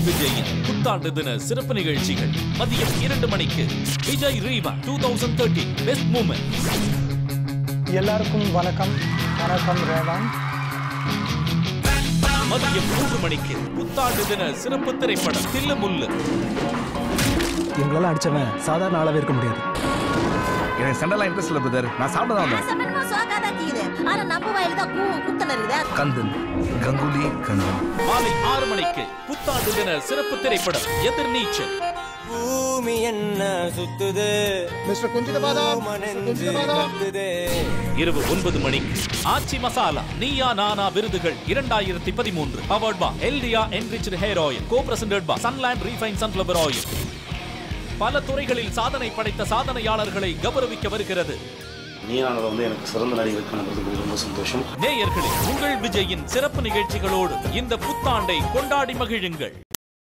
விஜயின் புத்தாண்டு தின சிறப்பு நிகழ்ச்சிகள் மதியம் 2 மணிக்கு. விஜய் ரீமா 2013 பெஸ்ட் மூமெண்ட். எல்லாருக்கும் வணக்கம். வணக்கம் ரேவான். மதியம் 3 மணிக்கு புத்தாண்டு தின சிறப்பு திரைப்படம் தில்லு முல்லு. எங்களால அடிச்சவன் சாதாரண ஆளாவே இருக்க முடியாது. எனக்கு சண்டெல்லாம் இன்ட்ரெஸ்ட் இல்லை பிரதர். நான் சாப்பிட தான் வந்தேன். கந்தன் கங்குலி கந்தன். மாலை 6 மணிக்கு புத்தாண்டு தின சிறப்பு திரைப்படம் எதிர்நீச்சல். பூமி என்ன சுத்துது மிஸ்டர் குஞ்சித பாதாம் இரவு 9 மணிக்கு ஆச்சி மசாலா நீயா நானா விருதுகள் 2013 பவர்ட் பை எல்டியா enriched hair oil, co presented by Sunland refine sunflower oil. பல துறைகளில் சாதனை படைத்த சாதனையாளர்களை கௌரவிக்க வருகிறது. எனக்கு சிறந்த நடிகருக்கான விருது ரொம்ப சந்தோஷம். நேயர்களே, உங்கள் விஜயின் சிறப்பு நிகழ்ச்சிகளோடு இந்த புத்தாண்டை கொண்டாடி மகிழுங்கள்.